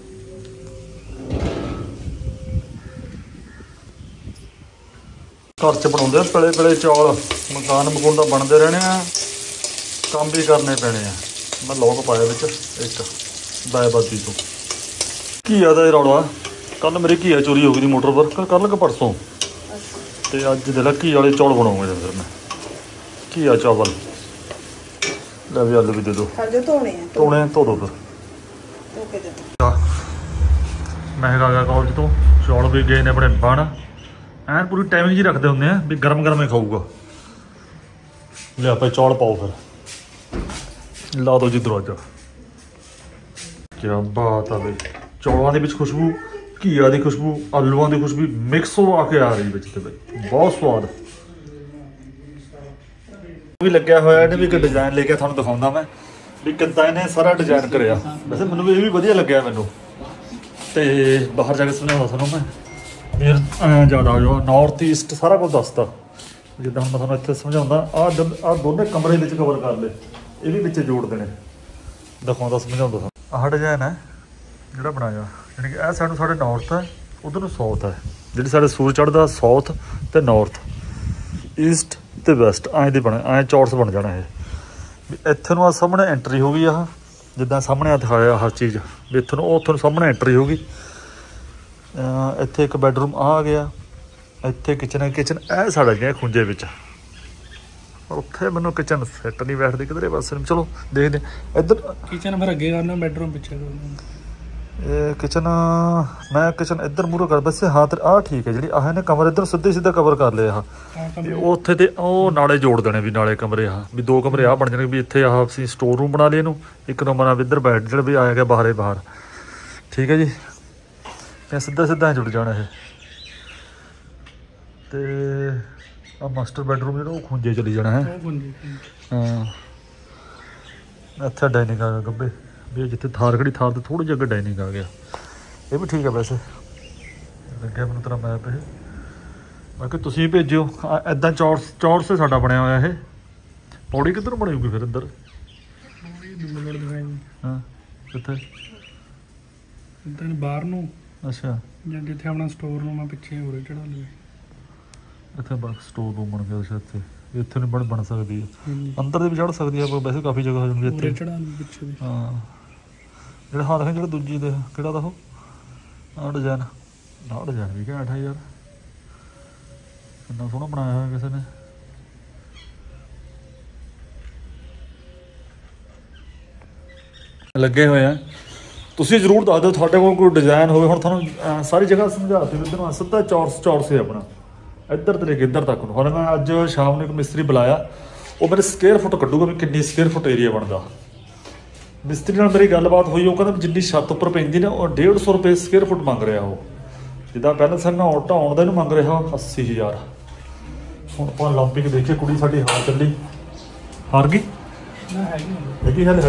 ਘਰ 'ਚ ਬਣਾਉਂਦੇ ਆ ਪਲੇ ਚੌਲ, ਮਕਾਨ ਦਾ ਬਣਦੇ ਰਹਿਣੇ ਆ, ਕੰਮ ਵੀ ਕਰਨੇ ਪੈਣੇ ਆ। ਮੈਂ ਲੋਕ ਪਾਇਆ ਵਿੱਚ ਇੱਕ ਦਾਇਬਾਦੀ ਤੋਂ। ਘੀਆ ਦਾ ਇਹ ਰੌਲਾ, ਕੱਲ ਮੇਰੀ ਘੀਆ ਚੋਰੀ ਹੋ ਗਈ ਦੀ ਮੋਟਰ ਪਰ, ਕੱਲ ਕਿ ਪਰਸੋਂ, ਤੇ ਅੱਜ ਦੇ ਲਾ ਘੀਆ ਵਾਲੇ ਚੌਲ ਬਣਾਉਂਗੇ ਫਿਰ ਮੈਂ, ਘੀਆ ਚਾਵਲ। ਲੈ ਵੀ ਆਲੂ ਵੀ ਦੇ ਦਿਓ, ਧੋਣੇ ਧੋ ਦਿਓ ਫਿਰ। ਮੈਂ ਆ ਗਿਆ ਕਾਲਜ ਤੋਂ, ਚੌਲ ਵੀ ਗਏ ਨੇ ਆਪਣੇ ਬਣ। ਐਨ ਪੂਰੀ ਟਾਈਮਿੰਗ ਜੀ ਰੱਖਦੇ ਹੁੰਦੇ ਆ ਵੀ ਗਰਮ ਹੀ ਖਾਊਗਾ। ਲਿਆ ਭਾਈ ਚੌਲ ਪਾਓ ਫਿਰ, ਲਾ ਦਿਓ ਜੀ ਦਰਵਾਜ਼ਾ। ਕਿਆ ਬਾਤ ਆ ਬਈ, ਚੌਲਾਂ ਦੇ ਵਿੱਚ ਖੁਸ਼ਬੂ, ਘੀਆ ਦੀ ਖੁਸ਼ਬੂ, ਆਲੂਆਂ ਦੀ ਖੁਸ਼ਬੂ ਮਿਕਸ ਹੋ ਆ ਕੇ ਆ ਰਹੀ ਵਿੱਚ ਤੇ ਬਈ ਬਹੁਤ ਸਵਾਦ। ਵੀ ਲੱਗਿਆ ਹੋਇਆ ਇਹਨੇ ਵੀ ਇੱਕ ਡਿਜ਼ਾਈਨ ਲੈ ਕੇ ਤੁਹਾਨੂੰ ਦਿਖਾਉਂਦਾ ਮੈਂ ਵੀ ਕਿੱਦਾਂ ਇਹਨੇ ਸਾਰਾ ਡਿਜ਼ਾਈਨ ਕਰਿਆ। ਵੈਸੇ ਮੈਨੂੰ ਵੀ ਇਹ ਵੀ ਵਧੀਆ ਲੱਗਿਆ ਮੈਨੂੰ, ਤੇ ਬਾਹਰ ਜਾ ਕੇ ਸਮਝਾਉਂਦਾ ਤੁਹਾਨੂੰ ਮੈਂ ਫਿਰ ਜ਼ਿਆਦਾ ਹੋ ਜਾਓ। ਨਾਰਥ ਈਸਟ ਸਾਰਾ ਕੁਝ ਦੱਸਦਾ, ਜਿੱਦਾਂ ਹੁਣ ਮੈਂ ਤੁਹਾਨੂੰ ਇੱਥੇ ਸਮਝਾਉਂਦਾ। ਆਹ ਦੋਨੇ ਕਮਰੇ ਵਿੱਚ ਕਵਰ ਕਰ ਲਏ, ਇਹ ਵੀ ਵਿੱਚ ਜੋੜ ਦੇਣੇ। ਦਿਖਾਉਂਦਾ ਸਮਝਾਉਂਦਾ ਸਾਨੂੰ। ਆਹ ਡਿਜ਼ਾਈਨ ਹੈ ਜਿਹੜਾ ਬਣਾਇਆ, ਯਾਨੀ ਕਿ ਇਹ ਸਾਈਡ ਨੂੰ ਸਾਡੇ ਨਾਰਥ ਹੈ, ਉਧਰ ਨੂੰ ਸਾਊਥ ਹੈ। ਜਿਹੜੀ ਸਾਡੇ ਸੂਰਜ ਚੜ੍ਹਦਾ ਸਾਊਥ ਤੇ ਨਾਰਥ, ਈਸਟ ਤੇ ਵੈਸਟ ਐਂ ਦੇ ਬਣੇ, ਐਂ ਚੌਰਸ ਬਣ ਜਾਣਾ ਇਹ। ਵੀ ਇੱਥੇ ਨੂੰ ਆ ਸਾਹਮਣੇ ਐਂਟਰੀ ਹੋ ਗਈ, ਆਹ ਜਿੱਦਾਂ ਸਾਹਮਣੇ ਆ ਦਿਖਾਇਆ ਆਹ ਚੀਜ਼, ਵੀ ਇੱਥੋਂ ਨੂੰ ਉੱਥੋਂ ਨੂੰ ਸਾਹਮਣੇ ਐਂਟਰੀ ਹੋ ਗਈ। ਇੱਥੇ ਇੱਕ ਬੈਡਰੂਮ ਆ ਗਿਆ, ਇੱਥੇ ਕਿਚਨ ਹੈ। ਕਿਚਨ ਇਹ ਸਾਡਾ ਗਿਆ ਖੁੰਝੇ ਵਿੱਚ, ਉੱਥੇ ਮੈਨੂੰ ਕਿਚਨ ਫਿੱਟ ਨਹੀਂ ਬੈਠਦੀ ਕਿਧਰੇ ਪਾਸੇ ਨੂੰ। ਚਲੋ ਦੇਖਦੇ ਇੱਧਰ ਕਿਚਨ ਫਿਰ ਅੱਗੇ ਕਰਨਾ, ਬੈਡਰੂਮ ਪਿੱਛੇ ਕਰਨਾ। ਇਹ ਕਿਚਨ ਮੈਂ ਕਿਚਨ ਇੱਧਰ ਮੂਹਰੇ ਕਰ ਵੈਸੇ ਹਾਂ ਤੇ ਆਹ ਠੀਕ ਹੈ। ਜਿਹੜੀ ਆਹ ਨੇ ਕਮਰੇ ਇੱਧਰ ਸਿੱਧਾ ਕਵਰ ਕਰ ਲਏ ਆਹ, ਤੇ ਉੱਥੇ ਤੇ ਉਹ ਨਾਲੇ ਜੋੜ ਦੇਣੇ ਵੀ ਨਾਲੇ ਕਮਰੇ ਆਹ ਵੀ 2 ਕਮਰੇ ਆਹ ਬਣ ਜਾਣਗੇ ਵੀ ਇੱਥੇ ਆਹ ਅਸੀਂ ਸਟੋਰ ਰੂਮ ਬਣਾ ਲਏ ਇਹਨੂੰ, ਇੱਕ ਨੰਬਰ ਨਾਲ ਇੱਧਰ ਬੈਠ ਜਿਹੜਾ ਵੀ ਆਇਆ ਗਿਆ ਬਾਹਰ। ਠੀਕ ਹੈ ਜੀ, ਤੇ ਸਿੱਧਾ ਜੁੜ ਜਾਣਾ ਇਹ। ਤੇ ਆਹ ਮਾਸਟਰ ਬੈਡਰੂਮ ਜਿਹੜਾ ਉਹ ਖੁੰਝੇ ਚਲੀ ਜਾਣਾ ਹੈ। ਹਾਂ ਇੱਥੇ ਡਾਈਨਿੰਗ ਆ ਗਿਆ ਗੱਬੇ ਵੀ, ਜਿੱਥੇ ਥਾਰ ਖੜੀ ਥਾਰ ਤੇ ਥੋੜ੍ਹੀ ਜਿਹੀ ਅੱਗੇ ਡਾਈਨਿੰਗ ਆ ਗਿਆ। ਇਹ ਵੀ ਠੀਕ ਹੈ ਵੈਸੇ, ਲੱਗਿਆ ਮੈਨੂੰ ਤੇਰਾ ਮੈਪ ਇਹ। ਬਾਕੀ ਤੁਸੀਂ ਭੇਜਿਓ ਇੱਦਾਂ ਚੌਰਸ ਸਾਡਾ ਬਣਿਆ ਹੋਇਆ ਇਹ। ਪੌੜੀ ਕਿੱਧਰ ਬਣੇਗੀ ਫਿਰ ਅੰਦਰ? ਹਾਂ ਕਿੱਥੇ? ਇੱਦਾਂ ਬਾਹਰ ਨੂੰ। ਅੱਛਾ, ਜਿੱਥੇ ਆਪਣਾ ਸਟੋਰ ਰੂਮ ਆ ਪਿੱਛੇ ਉਰੇ ਚੜਾ ਲਵੇ। ਇੱਥੇ ਬਸ ਸਟੋਰ ਰੂਮ ਬਣ ਗਿਆ। ਅੱਛਾ, ਇੱਥੇ ਨਹੀਂ ਬਣ ਸਕਦੀ ਹੈ, ਅੰਦਰ ਦੇ ਵੀ ਚੜ੍ਹ ਸਕਦੀ ਹੈ, ਵੈਸੇ ਕਾਫੀ ਜਗ੍ਹਾ ਹੋ ਜਾਂਦੀ ਇੱਥੇ ਚੜਾ ਲਵੇ ਪਿੱਛੇ ਦੀ। ਹਾਂ ਜਿਹੜਾ ਹਾਂ ਦੇਖੇ ਜਿਹੜਾ ਦੂਜੀ ਦੇ ਕਿਹੜਾ ਦਾ ਉਹ ਆਹ ਡਿਜ਼ਾਈਨ ਵੀ ਘੈਂਟ ਹੈ ਯਾਰ, ਕਿੰਨਾ ਸੋਹਣਾ ਬਣਾਇਆ ਹੋਇਆ ਕਿਸੇ ਨੇ। ਲੱਗੇ ਹੋਏ ਆ, ਤੁਸੀਂ ਜ਼ਰੂਰ ਦੱਸ ਦਿਓ ਤੁਹਾਡੇ ਕੋਲ ਕੋਈ ਡਿਜ਼ਾਈਨ ਹੋਵੇ। ਹੁਣ ਤੁਹਾਨੂੰ ਸਾਰੀ ਜਗ੍ਹਾ ਸਮਝਾਤੀ, ਇੱਧਰ ਨੂੰ ਸਿੱਧਾ ਚੌਰਸ ਹੈ ਆਪਣਾ, ਇੱਧਰ ਤੋਂ ਲੈ ਕੇ ਇੱਧਰ ਤੱਕ ਨੂੰ। ਹੁਣ ਮੈਂ ਅੱਜ ਸ਼ਾਮ ਨੂੰ ਇੱਕ ਮਿਸਤਰੀ ਬੁਲਾਇਆ, ਉਹ ਮੇਰੇ ਸਕੁਅਰ ਫੁੱਟ ਕੱਢੂਗਾ ਵੀ ਕਿੰਨੀ ਸਕੁਅਰ ਫੁੱਟ ਏਰੀਆ ਬਣਦਾ। ਮਿਸਤਰੀ ਨਾਲ ਮੇਰੀ ਗੱਲਬਾਤ ਹੋਈ, ਉਹ ਕਹਿੰਦਾ ਜਿੰਨੀ ਛੱਤ ਉੱਪਰ ਪੈਂਦੀ ਨਾ ਉਹ 150 ਰੁਪਏ ਸਕੁਅਰ ਫੁੱਟ ਮੰਗ ਰਿਹਾ ਉਹ। ਜਿੱਦਾਂ ਪਹਿਲਾਂ ਸਾਨੂੰ ਢਾਉਣ ਦਾ ਇਹਨੂੰ ਮੰਗ ਰਿਹਾ 80,000। ਹੁਣ ਆਪਾਂ ਲੰਬਿਕ ਦੇਖੇ, ਕੁੜੀ ਸਾਡੀ ਹਾਰ ਗਈ ਹੈਗੀ ਹਾਲੇ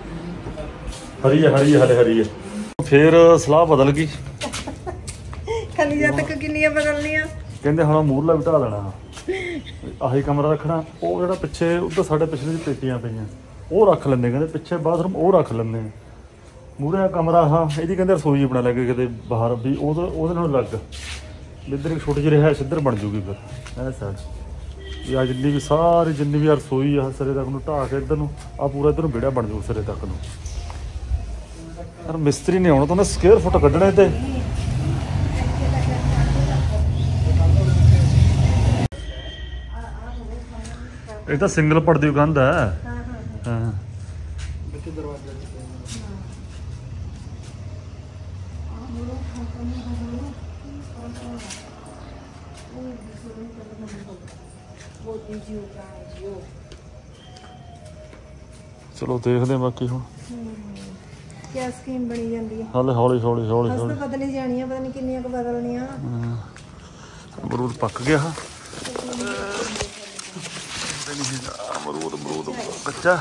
ਹਰੀ ਹੈ। ਫਿਰ ਸਲਾਹ ਬਦਲ ਗਈ, ਖਲੀਆਂ ਤੱਕ ਕਿੰਨੀਆਂ ਬਦਲਣੀਆਂ। ਕਹਿੰਦੇ ਹੁਣ ਮੂਹਰਲਾ ਵੀ ਢਾ ਲੈਣਾ, ਆਹੀ ਕਮਰਾ ਰੱਖਣਾ। ਉਹ ਜਿਹੜਾ ਪਿੱਛੇ ਉੱਧਰ ਸਾਡੇ ਪਿਛਲੇ ਜਿਹੀ ਪੇਟੀਆਂ ਪਈਆਂ ਉਹ ਰੱਖ ਲੈਂਦੇ, ਕਹਿੰਦੇ ਪਿੱਛੇ ਬਾਥਰੂਮ ਉਹ ਰੱਖ ਲੈਂਦੇ। ਮੂਹਰੇ ਕਮਰਾ ਹਾਂ ਇਹਦੀ ਕਹਿੰਦੇ ਰਸੋਈ ਬਣਾ ਲੈ ਕੇ ਕਿਤੇ ਬਾਹਰ ਵੀ ਉਹਦੇ ਨਾਲ ਲੱਗ ਇੱਧਰ ਇੱਕ ਛੋਟੀ ਜਿਹੀ ਰਿਹਾਇਸ਼ ਇੱਧਰ ਬਣ ਜੂਗੀ ਫਿਰ ਇਹ ਸਾਈਡ। ਜਾਂ ਜਿੰਨੀ ਵੀ ਰਸੋਈ ਆ ਸਿਰੇ ਤੱਕ ਨੂੰ ਢਾਹ ਕੇ ਇੱਧਰ ਨੂੰ ਆ ਪੂਰਾ ਇੱਧਰ ਨੂੰ ਵਿਹੜਾ ਬਣ ਜੂ ਸਿਰੇ ਤੱਕ ਨੂੰ। ਯਾਰ ਮਿਸਤਰੀ ਨੇ ਆਉਣਾ ਤਾਂ ਉਹਨੇ ਸਕੁਅਰ ਫੁੱਟ ਕੱਢਣੇ ਤੇ ਇਹ ਤਾਂ ਸਿੰਗਲ ਪੜਦੀ ਕੰਧ ਹੈ। ਹਾਂ ਚਲੋ ਦੇਖਦੇ ਹਾਂ ਬਾਕੀ ਹੁਣ ਕੀ ਸਕੀਮ ਬਣੀ ਜਾਂਦੀ ਹੈ। ਹਾਲੇ ਹੌਲੀ ਬਦਲੀ ਜਾਣੀ ਹੈ, ਪਤਾ ਨਹੀਂ ਕਿੰਨੀਆਂ ਕੁ ਬਦਲਣੀਆਂ। ਅਮਰੂਦ ਪੱਕ ਗਿਆ। ਅਮਰੂਦ ਕੱਚਾ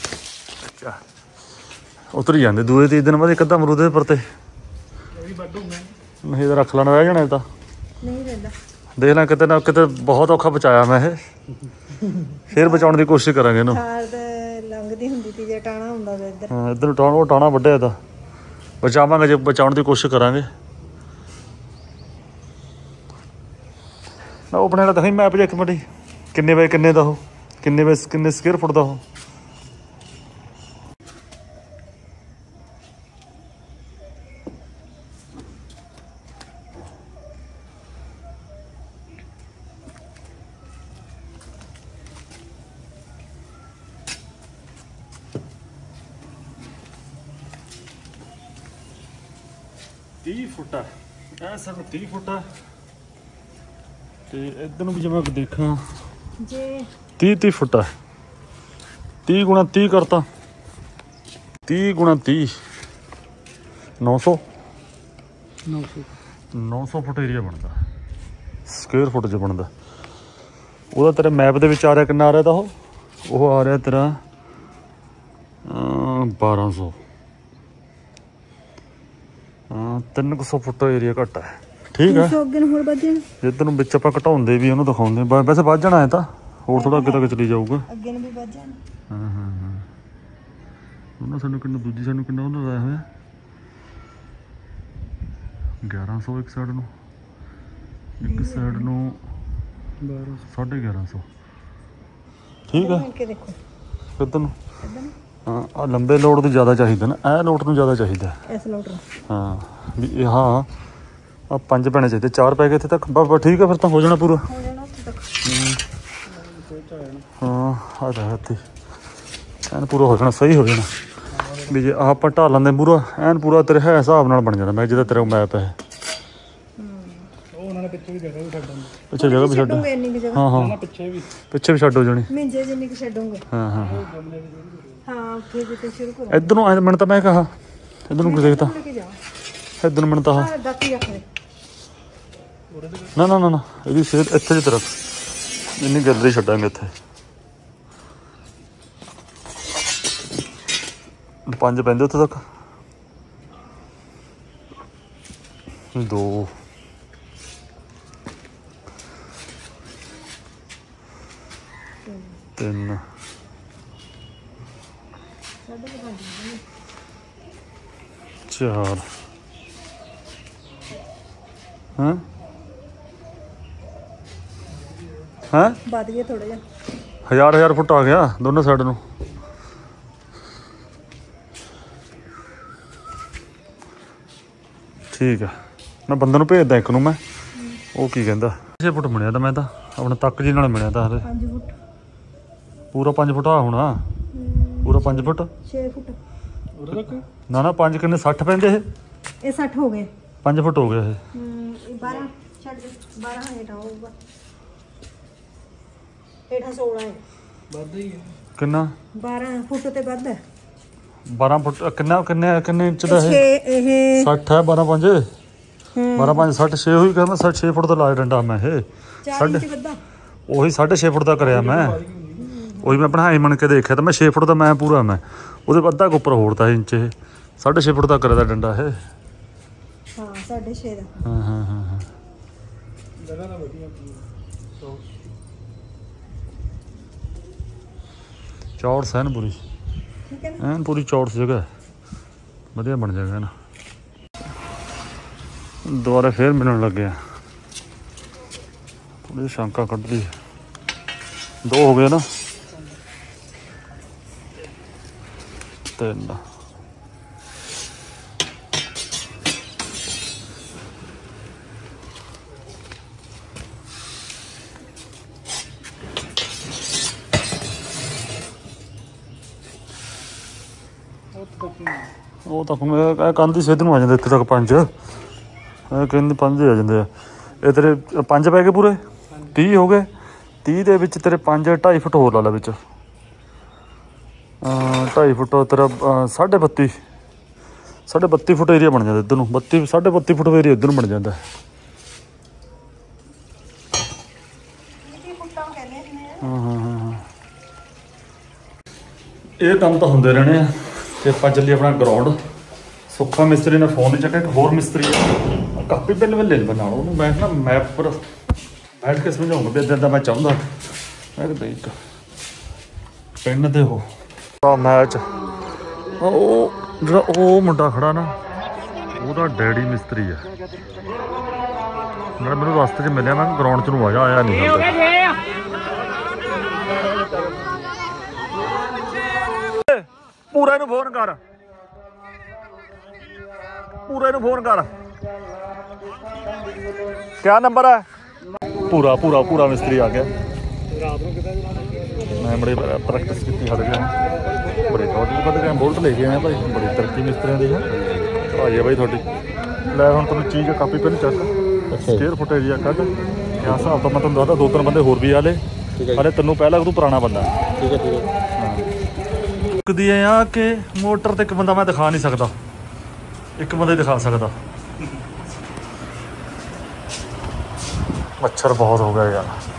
ਉਤਰ ਜਾਂਦੇ ਦੂਏ ਤੀਜੇ ਦਿਨ ਬਾਅਦ ਇੱਕ ਅੱਧਾ ਅਮਰੂਦ ਦੇ ਪਰਤੇ ਨਹੀਂ ਤਾਂ ਰੱਖ ਲੈਣਾ ਰਹਿ ਜਾਣਾ। ਤਾਂ ਨਹੀਂ ਰਹਿੰਦਾ, ਦੇਖ ਲੈ ਕਿਤੇ ਨਾ ਕਿਤੇ ਬਹੁਤ ਔਖਾ ਬਚਾਇਆ ਮੈਂ ਇਹ, ਫਿਰ ਬਚਾਉਣ ਦੀ ਕੋਸ਼ਿਸ਼ ਕਰਾਂਗੇ ਇਹਨੂੰ। ਲੰਘਦੀ ਹੁੰਦੀ ਤੀ ਜੇ ਟਾਣਾ ਹੁੰਦਾ ਇੱਧਰ। ਹਾਂ ਇੱਧਰ ਨੂੰ ਉਹ ਟਾਣਾ ਵੱਢਿਆ ਤਾਂ ਬਚਾਵਾਂਗੇ, ਜੇ ਬਚਾਉਣ ਦੀ ਕੋਸ਼ਿਸ਼ ਕਰਾਂਗੇ ਨਾ। ਉਹ ਬਣਾਇਆ ਤਾਂ ਮੈਪ 'ਚ ਇੱਕ ਮਿੰਟ ਕਿੰਨੇ ਬਾਏ ਕਿੰਨੇ ਦਾ ਉਹ, ਕਿੰਨੇ ਸਕੁਅਰ ਫੁੱਟ ਦਾ ਉਹ। ਫੁੱਟ ਹੈ ਇਹ ਸਾਨੂੰ 30 ਫੁੱਟ ਹੈ। ਤੇ ਇੱਧਰ ਨੂੰ ਵੀ ਜੇ ਮੈਂ ਦੇਖਾਂ ਜੇ 30 ਫੁੱਟ ਹੈ। 30 ਗੁਣਾ 30 ਕਰਤਾ, 30 ਗੁਣਾ 30 900 ਫੁੱਟ ਏਰੀਆ ਬਣਦਾ, ਸਕੁਅਰ ਫੁੱਟ 'ਚ ਬਣਦਾ। ਉਹਦਾ ਤੇਰੇ ਮੈਪ ਦੇ ਵਿੱਚ ਆ ਰਿਹਾ ਕਿੰਨਾ ਆ ਰਿਹਾ ਤਾਂ ਉਹ ਆ ਰਿਹਾ ਤੇਰਾ 1200। ਹਾਂ 300 ਫੁੱਟ ਏਰੀਆ ਘੱਟ ਹੈ। ਠੀਕ ਹੈ, ਜਿੱਧਰ ਨੂੰ ਵਿੱਚ ਆਪਾਂ ਘਟਾਉਂਦੇ ਵੀ ਉਹਨੂੰ ਦਿਖਾਉਂਦੇ, ਵੈਸੇ ਵੱਧ ਜਾਣਾ ਹੈ ਤਾਂ ਹੋਰ ਥੋੜਾ ਅੱਗੇ ਤੱਕ ਚਲੀ ਜਾਊਗਾ। ਅੱਗੇ ਨੂੰ ਵੀ ਵੱਧ ਜਾਣਾ। ਹਾਂ ਉਹਨਾਂ ਸਾਨੂੰ ਕਿੰਨਾ, ਦੂਜੀ ਸਾਨੂੰ ਕਿੰਨਾ ਉਹਨਾਂ ਲਾਇਆ ਹੋਇਆ 1100 ਇੱਕ ਸਾਈਡ ਨੂੰ, ਇੱਕ ਸਾਈਡ ਨੂੰ 1150। ਠੀਕ ਆ। ਕੇ ਦੇਖੋ ਕਿੱਧਰ ਨੂੰ? ਹਾਂ ਆ ਲੰਬੇ ਲੋਡ ਤੋਂ ਜ਼ਿਆਦਾ ਚਾਹੀਦਾ ਨਾ, ਇਹ ਲੋਡ ਤੋਂ ਜ਼ਿਆਦਾ ਚਾਹੀਦਾ ਇਸ ਲੋਟ ਨੂੰ। ਹਾਂ ਵੀ ਹਾਂ ਆ 5 ਪੈਣੇ ਚਾਹੀਦੇ, 4 ਪੈ ਗਏ ਇੱਥੇ ਤੱਕ ਬਸ ਠੀਕ ਆ, ਫਿਰ ਤਾਂ ਹੋ ਜਾਣਾ ਪੂਰਾ। ਹੋ ਜਾਣਾ ਉੱਥੇ ਤੱਕ। ਹਾਂ ਆ ਜਾ ਇੱਥੇ ਐਨ ਪੂਰਾ ਹੋ ਜਾਣਾ, ਸਹੀ ਹੋ ਜਾਣਾ ਵੀ ਜੇ ਆਪਾਂ ਢਾਲਾਂ ਦੇ ਮੂਹਰਾ ਐਨ ਪੂਰਾ ਤੇਰੇ ਹੈ ਹਿਸਾਬ ਨਾਲ ਬਣ ਜਾਣਾ। ਮੈਂ ਜਿਹਦਾ ਤੇਰਾ ਮੈਪ ਹੈ ਉਹ ਉਹਨਾਂ ਨੇ ਪਿੱਛੇ ਵੀ ਜਗ੍ਹਾ ਵੀ ਛੱਡਣ, ਪਿੱਛੇ ਜਗ੍ਹਾ ਵੀ ਛੱਡ। ਛੱਡੂਗੇ ਇੰਨੀ ਕੁ ਜਗ੍ਹਾ। ਹਾਂ ਹਾਂ ਪਿੱਛੇ ਵੀ ਛੱਡ ਹੋ ਜਾਣੀ। ਮਿੰਜੇ ਜਿੰਨੀ ਕੁ ਛੱਡੂਗੇ। ਹਾਂ ਹਾਂ ਹਾਂ ਉੱਥੇ ਜਿੱਥੇ ਸ਼ੁਰੂ ਕਰੋ। ਇੱਧਰ ਨੂੰ ਮੈਨੂੰ ਤਾਂ ਮੈਂ ਕਹਾ ਇੱਧਰ ਨੂੰ ਦੇਖਦਾ, ਲੈ ਕੇ ਜਾਓ। ਇੱਧਰ ਨੂੰ ਮੈਨੂੰ ਤਾਂ ਹਾਂ ਦਾਤੀ ਰੱਖ ਦੇ। ਨਾ ਨਾ ਨਾ ਨਾ ਇਹਦੀ ਸਿਹਤ ਇੱਥੇ ਜਿਹੀ ਤਰਫ ਇੰਨੀ ਗੈਲਰੀ ਛੱਡਾਂਗੇ ਇੱਥੇ। 5 ਪੈਂਦੇ ਉੱਥੇ ਤੱਕ, 2 3 4 ਹਾਂ ਹਾਂ ਵੱਧ ਗਿਆ ਥੋੜਾ ਜਿਹਾ। 1000 ਫੁੱਟ ਆ ਗਿਆ ਦੋਨੋਂ ਸਾਈਡ ਨੂੰ। ਠੀਕ ਆ, ਮੈਂ ਬੰਦੇ ਨੂੰ ਭੇਜਦਾ ਇੱਕ ਨੂੰ, ਮੈਂ ਉਹ ਕੀ ਕਹਿੰਦਾ। 6 ਫੁੱਟ ਮਿਲਿਆ ਤਾਂ ਮੈਂ ਤਾਂ ਆਪਣਾ ਤੱਕ ਜੀ ਨਾਲ ਮਿਲਿਆ ਤਾਂ ਹਲੇ 5 ਫੁੱਟ ਪੂਰਾ 5 ਫੁੱਟ ਆ ਹੋਣਾ ਪੂਰਾ 5 ਫੁੱਟ 6 ਫੁੱਟ। ਉਰੇ ਤੱਕ ਨਾ ਨਾ 5 ਕਿੰਨੇ 60 ਪੈਂਦੇ ਇਹ ਇਹ 60 ਹੋ ਗਏ। 5 ਫੁੱਟ ਹੋ ਗਿਆ ਇਹ। ਇਹ 12 ਛੱਡ ਦੇ, 12 ਹੇਠਾਂ ਹੋਊਗਾ, ਹੇਠਾਂ 16 ਹੈ। ਵੱਧ ਹੀ ਹੈ। ਕਿੰਨਾ 12 ਫੁੱਟ ਤੇ ਵੱਧ ਹੈ। 12 ਫੁੱਟ ਕਿੰਨਾ ਕਿੰਨੇ ਇੰਚ ਦਾ ਇਹ? 6 ਇਹ 60 ਹੈ 12 5 12 5 60 6 ਹੋਈ ਕਹਿੰਦਾ 6 ਫੁੱਟ ਦਾ ਲਾ ਡੰਡਾ ਮੈਂ ਇਹ 4 ਇੰਚ ਵੱਧਾ। ਉਹੀ 6.5 ਫੁੱਟ ਦਾ ਕਰਿਆ ਮੈਂ, ਉਹੀ ਮੈਂ ਆਪਣਾ ਹਾਈ ਮੰਨ ਕੇ ਦੇਖਿਆ ਤਾਂ ਮੈਂ 6 ਫੁੱਟ ਦਾ ਮੈਂ ਪੂਰਾ ਮੈਂ ਉਹਦੇ ਅੱਧਾ ਕੁ ਉੱਪਰ ਹੋੜਤਾ ਇੰਚ ਇਹ 6.5 ਫੁੱਟ ਦਾ ਕਰਿਆ ਦਾ ਡੰਡਾ ਇਹ। ਹਾਂ 6.5 ਦਾ। ਹਾਂ ਹਾਂ ਹਾਂ ਹਾਂ ਜਗ੍ਹਾ ਤਾਂ ਵਧੀਆ ਚੌੜ ਸੈਨ ਪੂਰੀ ਠੀਕ ਹੈ ਨਾ। ਐਨ ਪੂਰੀ ਚੌੜ ਜਗ੍ਹਾ ਵਧੀਆ ਬਣ ਜਾਏਗਾ ਨਾ। ਦੁਬਾਰਾ ਫੇਰ ਮਿਲਣ ਲੱਗਿਆ, ਥੋੜੀ ਸ਼ੰਕਾ ਕੱਢਦੀ। 2 ਹੋ ਗਏ ਨਾ, 3 ਉਹ ਤਾਂ ਮੈਂ ਕੰਧ ਹੀ ਸਿੱਧ ਨੂੰ ਆ ਜਾਂਦੇ ਇੱਥੇ ਤੱਕ 5 ਕਹਿੰਦੇ 5 ਆ ਜਾਂਦੇ ਆ ਇਹ ਤੇਰੇ 5 ਪੈ ਗਏ ਪੂਰੇ 30 ਹੋ ਗਏ। 30 ਦੇ ਵਿੱਚ ਤੇਰੇ 5 2.5 ਫੁੱਟ ਹੋਰ ਲਾ ਲਾ ਵਿੱਚ 2.5 ਫੁੱਟ ਤੇਰਾ 32 ਫੁੱਟ ਏਰੀਆ ਬਣ ਜਾਂਦਾ ਇੱਧਰ ਨੂੰ 32 ਫੁੱਟ ਏਰੀਆ ਇੱਧਰ ਨੂੰ ਬਣ ਜਾਂਦਾ। ਹਾਂ ਹਾਂ ਹਾਂ ਇਹ ਕੰਮ ਤਾਂ ਹੁੰਦੇ ਰਹਿਣੇ ਆ। ਤੇ ਆਪਾਂ ਚੱਲੀ ਆਪਣਾ ਗਰਾਊਂਡ। ਸੁੱਖਾ ਮਿਸਤਰੀ ਨੇ ਫੋਨ ਨਹੀਂ ਚੱਕਿਆ, ਇੱਕ ਹੋਰ ਮਿਸਤਰੀ ਆ ਕਾਪੀ ਪੈਨ ਵੇ ਲੈ ਬਣਾ ਉਹਨੂੰ ਮੈਂ ਨਾ ਮੈਪ ਪਰ ਬੈਠ ਕੇ ਸਮਝਾਉਂਗਾ ਵੀ ਇੱਦਾਂ ਦਾ ਮੈਂ ਚਾਹੁੰਦਾ। ਮੈਂ ਕਿਹਾ ਇੱਕ ਪੈਨ ਤੇ ਉਹ ਮੈਚ ਉਹ ਜਿਹੜਾ ਉਹ ਮੁੰਡਾ ਖੜਾ ਨਾ ਉਹਦਾ ਡੈਡੀ ਮਿਸਤਰੀ ਆ। ਜਿਹੜਾ ਮੈਨੂੰ ਰਸਤੇ 'ਚ ਮਿਲਿਆ ਮੈਂ ਗਰਾਊਂਡ 'ਚ ਨੂੰ ਆਇਆ ਨਹੀਂ ਪੂਰੇ ਨੂੰ ਫੋਨ ਕਰ, ਪੂਰੇ ਨੂੰ ਫੋਨ ਕਰ। ਕਿਆ ਨੰਬਰ ਹੈ? ਪੂਰਾ ਮਿਸਤਰੀ ਆ ਗਿਆ। ਮੈਂ ਬੜੇ ਪ੍ਰੈਕਟਿਸ ਕੀਤੀ ਹਟ ਗਿਆ, ਬੜੇ ਟੌਟਲ ਵੱਧ ਗਏ, ਬੋਲਟ ਲੈ ਕੇ ਆਏ ਭਾਈ, ਬੜੀ ਤਰੱਕੀ ਮਿਸਤਰੀਆਂ ਦੀ ਹੈ ਭਾਈ ਹੈ ਭਾਈ ਤੁਹਾਡੀ। ਲੈ ਹੁਣ ਤੁਹਾਨੂੰ ਚੀਜ਼ ਕਾਪੀ ਪੈਨ ਚੱਕ, ਸਕੁਅਰ ਫੁੱਟ ਏਰੀਆ ਕੱਢ। ਕਿਆ ਹਿਸਾਬ ਤਾਂ ਮੈਂ ਤੁਹਾਨੂੰ ਦੱਸਦਾ, 2-3 ਬੰਦੇ ਹੋਰ ਵੀ ਆਲੇ ਹਲੇ ਤੈਨੂੰ ਪਹਿਲਾਂ ਤੂੰ ਪੁਰਾਣਾ ਬੰਦਾ। ਠੀਕ ਹੈ ਦੀ ਆ ਕਿ ਮੋਟਰ ਤੇ ਇੱਕ ਬੰਦਾ ਮੈਂ ਦਿਖਾ ਨਹੀਂ ਸਕਦਾ, ਇੱਕ ਬੰਦਾ ਹੀ ਦਿਖਾ ਸਕਦਾ। ਮੱਛਰ ਬਹੁਤ ਹੋ ਗਿਆ ਯਾਰ।